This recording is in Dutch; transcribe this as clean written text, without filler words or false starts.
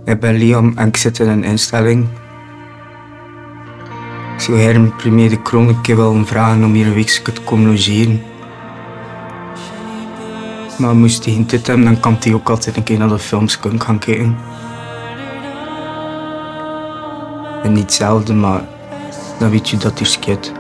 Ik ben Liam en ik zit in een instelling. Ik zou hier premier De Kroon een keer willen vragen om hier een weekje te komen logeren. Maar moest hij geen tijd hebben, dan kan hij ook altijd een keer naar de films gaan kijken. En niet hetzelfde, maar dan weet je dat hij skiet.